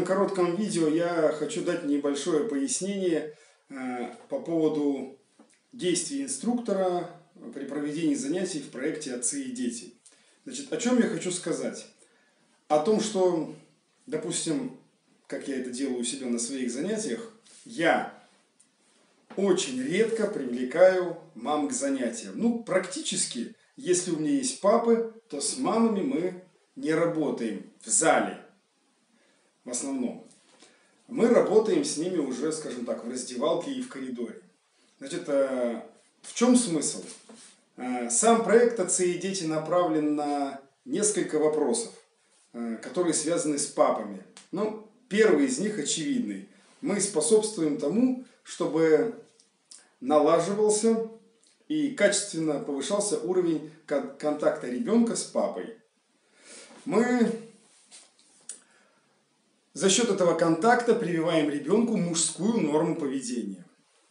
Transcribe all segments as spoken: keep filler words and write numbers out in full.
этом коротком видео я хочу дать небольшое пояснение э, по поводу действий инструктора при проведении занятий в проекте «Отцы и дети». Значит, о чем я хочу сказать? О том, что, допустим, как я это делаю у себя на своих занятиях, я очень редко привлекаю мам к занятиям. Ну, практически, если у меня есть папы, то с мамами мы не работаем в зале. В основном. Мы работаем с ними уже, скажем так, в раздевалке и в коридоре. Значит, в чем смысл? Сам проект «Отцы и дети» направлен на несколько вопросов, которые связаны с папами. Ну, первый из них очевидный. Мы способствуем тому, чтобы налаживался и качественно повышался уровень контакта ребенка с папой. Мы за счет этого контакта прививаем ребенку мужскую норму поведения.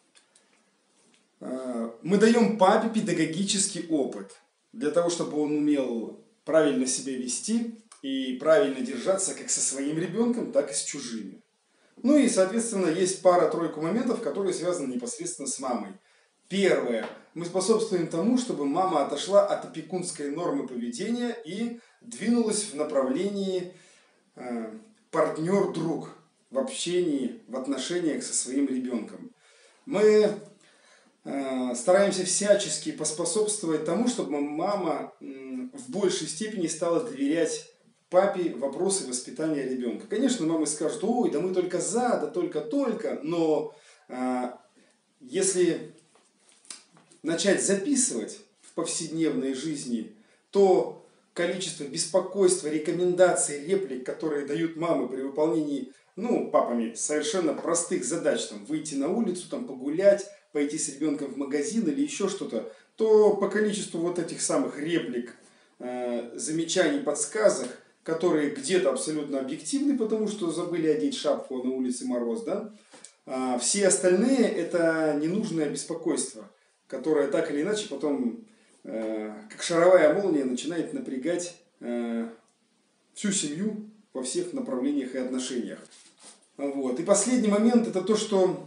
Мы даем папе педагогический опыт для того, чтобы он умел правильно себя вести и правильно держаться как со своим ребенком, так и с чужими. Ну и, соответственно, есть пара-тройку моментов, которые связаны непосредственно с мамой. Первое. Мы способствуем тому, чтобы мама отошла от опекунской нормы поведения и двинулась в направлении э, партнер-друг в общении, в отношениях со своим ребенком. Мы э, стараемся всячески поспособствовать тому, чтобы мама э, в большей степени стала доверять папе вопросы воспитания ребенка. Конечно, мамы скажут: ой, да мы только за, да только-только, но э, если начать записывать в повседневной жизни, то количество беспокойства, рекомендаций, реплик, которые дают мамы при выполнении, ну, папами, совершенно простых задач, там, выйти на улицу, там, погулять, пойти с ребенком в магазин или еще что-то, то по количеству вот этих самых реплик, э, замечаний, подсказок, которые где-то абсолютно объективны, потому что забыли одеть шапку, а на улице мороз, да, а все остальные это ненужное беспокойство, которое так или иначе потом, э, как шаровая молния, начинает напрягать э, всю семью во всех направлениях и отношениях. Вот. И последний момент это то, что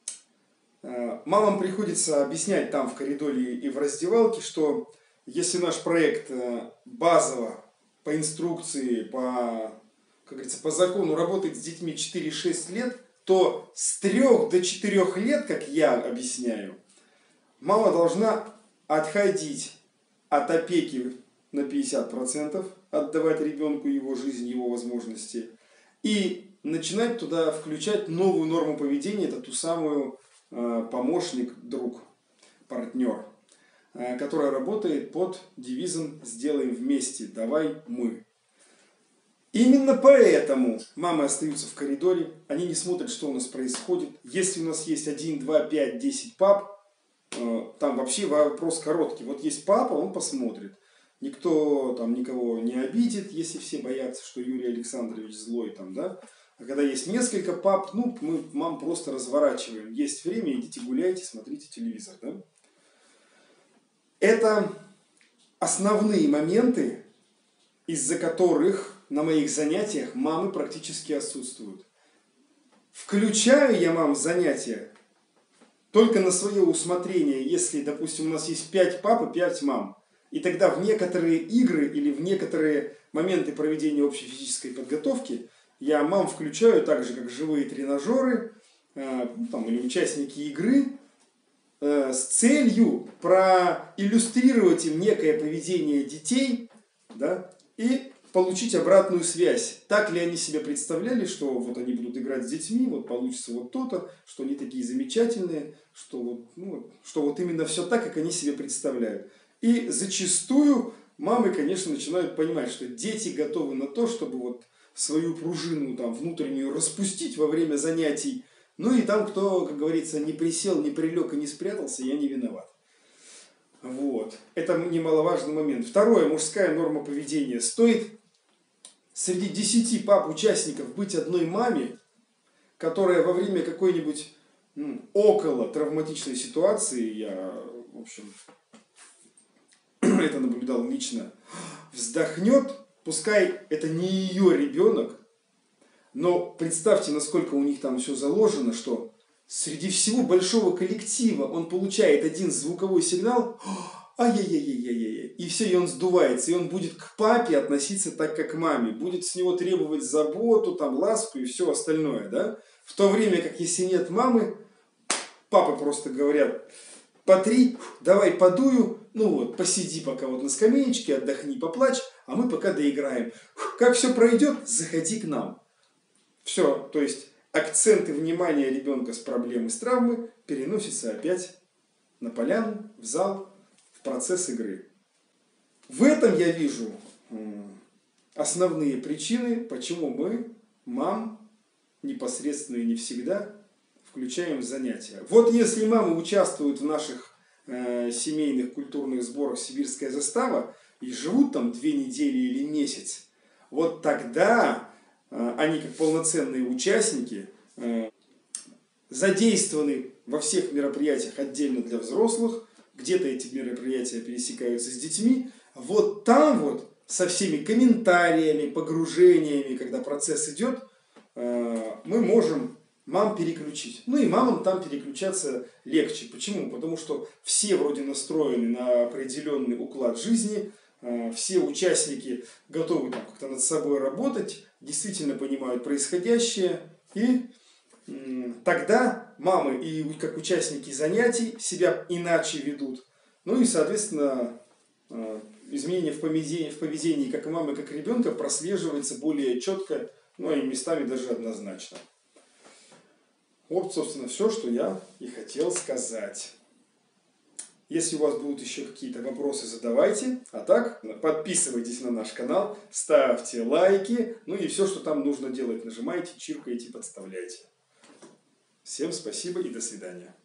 э, мамам приходится объяснять там в коридоре и в раздевалке, что если наш проект э, базово, по инструкции, по, как говорится, по закону работает с детьми четыре-шесть лет, то с трёх до четырёх лет, как я объясняю, мама должна отходить от опеки на пятьдесят процентов, отдавать ребенку его жизнь, его возможности, и начинать туда включать новую норму поведения, это ту самую э, помощник, друг, партнер, э, которая работает под девизом «Сделаем вместе, давай мы». Именно поэтому мамы остаются в коридоре, они не смотрят, что у нас происходит. Если у нас есть один, два, пять, десять пап, там вообще вопрос короткий. Вот есть папа, он посмотрит. Никто там никого не обидит, если все боятся, что Юрий Александрович злой. Там, да? А когда есть несколько пап, ну, мы мам просто разворачиваем. Есть время, идите гуляйте, смотрите телевизор. Да? Это основные моменты, из-за которых на моих занятиях мамы практически отсутствуют. Включаю я мам в занятия только на свое усмотрение, если, допустим, у нас есть пять пап и пять мам. И тогда в некоторые игры или в некоторые моменты проведения общей физической подготовки я мам включаю так же, как живые тренажеры э, там, или участники игры э, с целью проиллюстрировать им некое поведение детей, да, и получить обратную связь. Так ли они себе представляли, что вот они будут играть с детьми, вот получится вот то-то, что они такие замечательные, что вот, ну, что вот именно все так, как они себе представляют. И зачастую мамы, конечно, начинают понимать, что дети готовы на то, чтобы вот свою пружину там внутреннюю распустить во время занятий. Ну и там, кто, как говорится, не присел, не прилег и не спрятался, я не виноват. Вот. Это немаловажный момент. Второе, мужская норма поведения. Стоит среди десяти пап-участников быть одной маме, которая во время какой-нибудь ну, около травматичной ситуации, я, в общем, это наблюдал лично, вздохнет, пускай это не ее ребенок, Но представьте, насколько у них там все заложено, что среди всего большого коллектива он получает один звуковой сигнал, ай-яй-яй-яй-яй-яй, и все, и он сдувается, и он будет к папе относиться так, как к маме, будет с него требовать заботу, там, ласку и все остальное, да? В то время как если нет мамы, папы просто говорят: потри, давай подую, ну вот, посиди пока вот на скамеечке, отдохни, поплачь, а мы пока доиграем. Как все пройдет, заходи к нам. Все, то есть акценты внимания ребенка с проблемой, с травмой переносятся опять на поляну, в зал, в процесс игры. В этом я вижу основные причины, почему мы, мам, непосредственно и не всегда, включаем в занятия. Вот если мамы участвуют в наших э, семейных культурных сборах «Сибирская застава» и живут там две недели или месяц, вот тогда э, они, как полноценные участники, э, задействованы во всех мероприятиях отдельно для взрослых, где-то эти мероприятия пересекаются с детьми, вот там вот со всеми комментариями, погружениями, когда процесс идет, э, мы можем мам переключить. Ну и мамам там переключаться легче. Почему? Потому что все вроде настроены на определенный уклад жизни, все участники готовы там как-то над собой работать, действительно понимают происходящее. И тогда мамы и как участники занятий себя иначе ведут. Ну и, соответственно, изменения в поведении, в поведении как мамы, как ребенка прослеживается более четко, ну и местами даже однозначно. Вот, собственно, все, что я и хотел сказать. Если у вас будут еще какие-то вопросы, задавайте. А так, подписывайтесь на наш канал, ставьте лайки. Ну и все, что там нужно делать, нажимайте, чиркайте, подставляйте. Всем спасибо и до свидания.